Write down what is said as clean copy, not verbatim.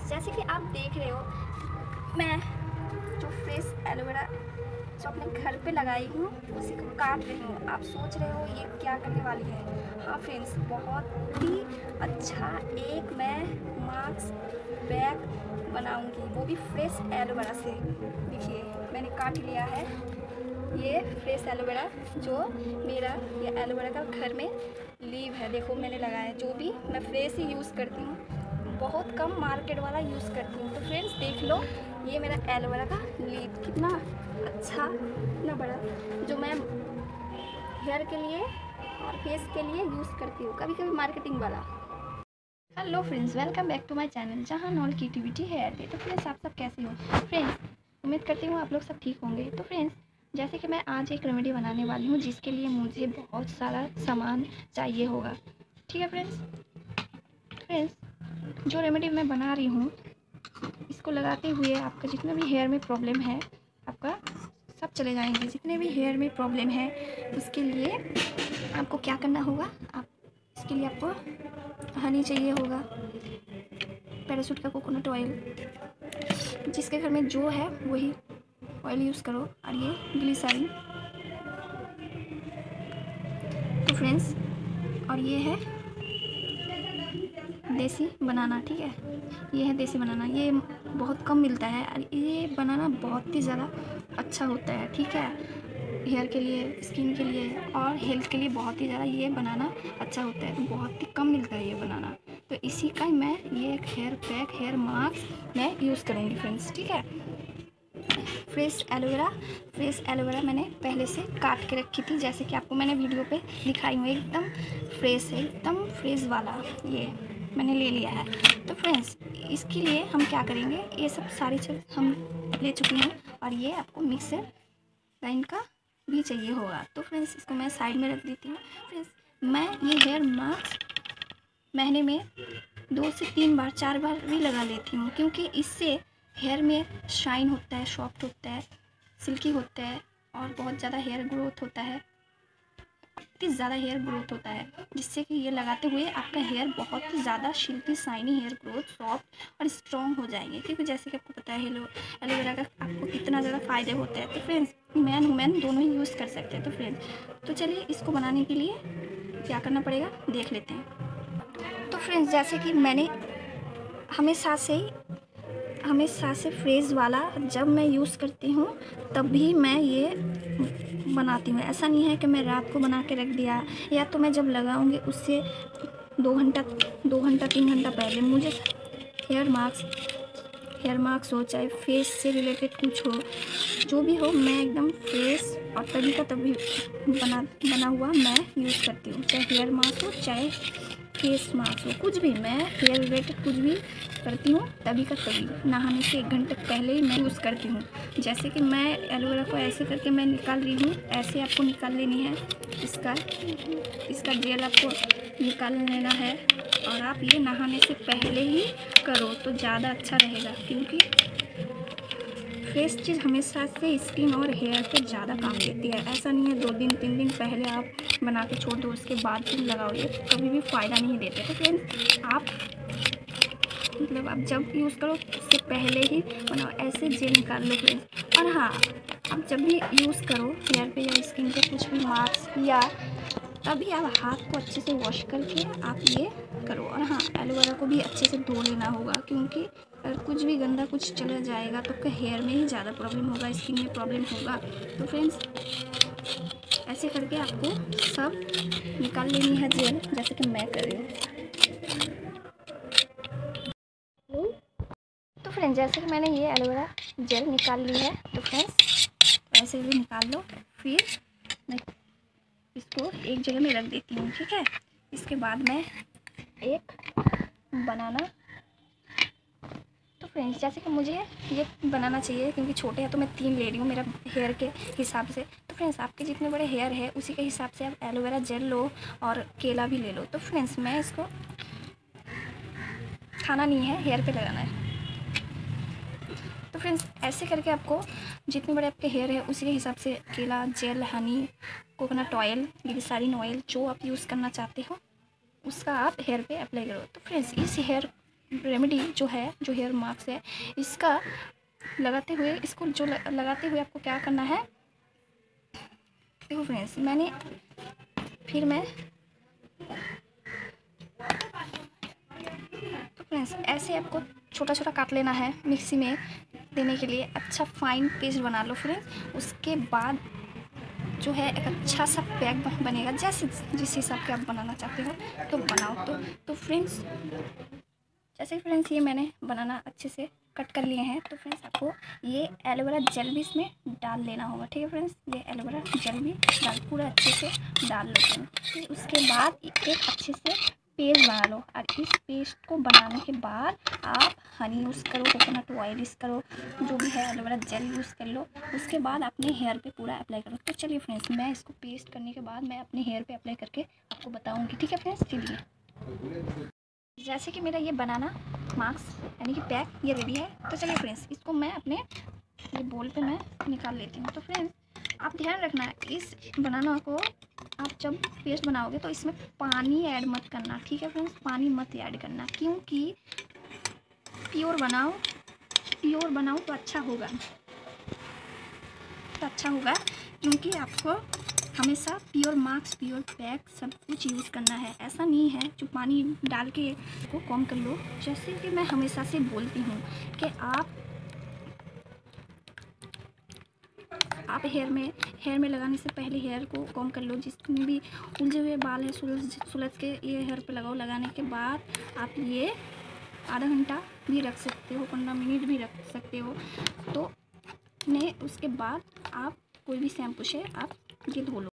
Friends, जैसे कि आप देख रहे हो, मैं जो फ्रेश एलोवेरा जो अपने घर पे लगाई हूँ उसी को काट रही हूँ। आप सोच रहे हो ये क्या करने वाली है? हाँ फ्रेंड्स, बहुत ही अच्छा एक मैं मास्क बैग बनाऊंगी, वो भी फ्रेश एलोवेरा से। देखिए मैंने काट लिया है ये फ्रेश एलोवेरा, जो मेरा ये एलोवेरा का घर में लीव है। देखो मैंने लगाया, जो भी मैं फ्रेश ही यूज़ करती हूँ, बहुत कम मार्केट वाला यूज़ करती हूँ। तो फ्रेंड्स देख लो, ये मेरा एलोवेरा का लीफ कितना अच्छा, कितना बड़ा, जो मैं हेयर के लिए और फेस के लिए यूज़ करती हूँ, कभी कभी मार्केटिंग वाला। Hello friends, welcome back to my channel जहाँ नॉल क्रिएटिविटी हेयर डे। तो फ्रेंड्स आप सब कैसे हो? फ्रेंड्स उम्मीद करती हूँ आप लोग सब ठीक होंगे। तो फ्रेंड्स जैसे कि मैं आज एक रेमेडी बनाने वाली हूँ जिसके लिए मुझे बहुत सारा सामान चाहिए होगा। ठीक है फ्रेंड्स, जो रेमेडी मैं बना रही हूँ इसको लगाते हुए आपका जितना भी हेयर में प्रॉब्लम है आपका सब चले जाएंगे। जितने भी हेयर में प्रॉब्लम है उसके लिए आपको क्या करना होगा, आप इसके लिए आपको हनी चाहिए होगा, पैराशूट का कोकोनट ऑयल, जिसके घर में जो है वही ऑयल यूज़ करो, और ये ग्लिसरीन। तो फ्रेंड्स, और ये है देसी बनाना। ठीक है, ये है देसी बनाना, ये बहुत कम मिलता है और ये बनाना बहुत ही ज़्यादा अच्छा होता है। ठीक है, हेयर के लिए, स्किन के लिए और हेल्थ के लिए बहुत ही ज़्यादा ये बनाना अच्छा होता है। तो बहुत ही कम मिलता है ये बनाना, तो इसी का मैं ये एक हेयर पैक, हेयर मास्क मैं यूज़ करूँगी फ्रेंड्स। ठीक है, फ्रेश एलोवेरा मैंने पहले से काट के रखी थी, जैसे कि आपको मैंने वीडियो पे दिखाई हूँ। एकदम फ्रेश है, एकदम फ्रेश वाला ये मैंने ले लिया है। तो फ्रेंड्स इसके लिए हम क्या करेंगे, ये सब सारी चीज़ हम ले चुके हैं और ये आपको मिक्सर ग्राइंड का भी चाहिए होगा। तो फ्रेंड्स इसको मैं साइड में रख देती हूँ। फ्रेंड्स मैं ये हेयर मास्क महीने में 2 से 3 बार 4 बार भी लगा लेती हूँ, क्योंकि इससे हेयर में शाइन होता है, सॉफ्ट होता है, सिल्की होता है और बहुत ज़्यादा हेयर ग्रोथ होता है, इतनी ज़्यादा हेयर ग्रोथ होता है, जिससे कि ये लगाते हुए आपका हेयर बहुत ही ज़्यादा silky, shiny, hair growth, soft और स्ट्रॉन्ग हो जाएंगे। क्योंकि जैसे कि आपको पता है एलोवेरा का आपको कितना ज़्यादा फ़ायदे होते हैं। तो फ्रेंड्स मैन वुमेन दोनों ही यूज़ कर सकते हैं। तो फ्रेंड्स तो चलिए इसको बनाने के लिए क्या करना पड़ेगा देख लेते हैं। तो फ्रेंड्स जैसे कि मैंने हमेशा से फ्रेश वाला जब मैं यूज़ करती हूँ तब भी मैं ये बनाती हूँ। ऐसा नहीं है कि मैं रात को बना के रख दिया, या तो मैं जब लगाऊंगी उससे 2 घंटा 3 घंटा पहले मुझे हेयर मास्क हो, चाहे फेस से रिलेटेड कुछ हो, जो भी हो, मैं एकदम फ्रेश और तभी का तभी बना हुआ मैं यूज़ करती हूँ। चाहे हेयर मास्क हो, चाहे फेस मास्क हो, कुछ भी मैं हेयर रिलेटेड कुछ भी करती हूँ तभी का तभी, नहाने से 1 घंटे पहले ही मैं यूज़ करती हूँ। जैसे कि मैं एलोवेरा को ऐसे करके मैं निकाल रही हूँ, ऐसे आपको निकाल लेनी है। इसका जेल आपको निकाल लेना है और आप ये नहाने से पहले ही करो तो ज़्यादा अच्छा रहेगा, क्योंकि फ्रेश चीज़ हमेशा से स्किन और हेयर पे ज़्यादा काम देती है। ऐसा नहीं है 2 दिन 3 दिन पहले आप बना के छोड़ दो उसके बाद फिर लगाओ, ये कभी भी फ़ायदा नहीं देते। तो फ्रेंड्स आप जब यूज़ करो उससे पहले ही बनाओ, ऐसे जेल निकाल लो फ्रेंड्स। और हाँ, आप जब भी यूज़ करो हेयर पे या स्किन पे कुछ भी मास्क, या तभी आप हाथ को अच्छे से वॉश करके आप ये करो। और हाँ, एलोवेरा को भी अच्छे से धो लेना होगा, क्योंकि अगर कुछ भी गंदा कुछ चला जाएगा तो आपका हेयर में ही ज़्यादा प्रॉब्लम होगा, स्किन में प्रॉब्लम होगा। तो फ्रेंड्स ऐसे करके आपको सब निकाल लेनी है जेल, जैसे कि मैं कर रही हूँ। तो फ्रेंड्स जैसे कि मैंने ये एलोवेरा जेल निकाल ली है, तो फ्रेंड्स ऐसे भी निकाल लो। फिर मैं इसको एक जगह में रख देती हूँ। ठीक है, इसके बाद मैं एक बनाना, तो फ्रेंड्स जैसे कि मुझे ये बनाना चाहिए क्योंकि छोटे हैं तो मैं 3 ले रही हूँ मेरा हेयर के हिसाब से। तो फ्रेंड्स आपके जितने बड़े हेयर है उसी के हिसाब से आप एलोवेरा जेल लो और केला भी ले लो। तो फ्रेंड्स मैं इसको खाना नहीं है, हेयर पे लगाना है। तो फ्रेंड्स ऐसे करके आपको जितने बड़े आपके हेयर है उसी के हिसाब से केला, gel, honey, coconut oil, glycerine oil, जो आप यूज़ करना चाहते हो उसका आप हेयर पे अप्लाई करो। तो फ्रेंड्स इस हेयर रेमेडी जो है, जो हेयर मास्क है, इसका लगाते हुए, इसको जो लगाते हुए आपको क्या करना है, देखो फ्रेंड्स, मैं तो फ्रेंड्स ऐसे आपको छोटा छोटा काट लेना है मिक्सी में देने के लिए। अच्छा फाइन पेस्ट बना लो फ्रेंड्स। उसके बाद जो है एक अच्छा सा पैक बनेगा, जैसे जिस हिसाब के आप बनाना चाहते हो तो बनाओ। तो फ्रेंड्स जैसे फ्रेंड्स ये मैंने बनाना अच्छे से कट कर लिए हैं, तो फ्रेंड्स आपको ये एलोवेरा जेल भी इसमें डाल लेना होगा। ठीक है फ्रेंड्स, ये एलोवेरा जेल भी पूरा अच्छे से डाल लो फ्रेंड्स। फिर उसके बाद एक अच्छे से पेस्ट बना लो, और इस पेस्ट को बनाने के बाद आप हनी यूज़ करो, कोकोनट ऑयल यूज़ करो, जो भी है एलोवेरा जेल यूज़ कर लो। उसके बाद अपने हेयर पे पूरा अप्लाई करो। तो चलिए फ्रेंड्स, मैं इसको पेस्ट करने के बाद मैं अपने हेयर पे अप्लाई करके आपको बताऊँगी। ठीक है फ्रेंड्स, चलिए। जैसे कि मेरा ये बनाना मास्क यानी कि पैक ये रेडी है, तो चलिए फ्रेंड्स इसको मैं अपने ये बोल पे मैं निकाल लेती हूँ। तो फ्रेंड्स आप ध्यान रखना, इस बनाना को आप जब पेस्ट बनाओगे तो इसमें पानी ऐड मत करना। ठीक है फ्रेंड्स, पानी मत ऐड करना, क्योंकि प्योर बनाओ तो अच्छा होगा, क्योंकि आपको हमेशा प्योर मास्क, प्योर पैक सब कुछ यूज़ करना है। ऐसा नहीं है जो पानी डाल के को कॉम कर लो। जैसे कि मैं हमेशा से बोलती हूँ कि आप हेयर में लगाने से पहले हेयर को कॉम कर लो। जितने भी उलझे हुए बाल हैं सुलझ के ये हेयर पे लगाओ। लगाने के बाद आप ये आधा घंटा भी रख सकते हो, 15 मिनट भी रख सकते हो। तो उसके बाद आप कोई भी शैम्पू से आप ये धो लो।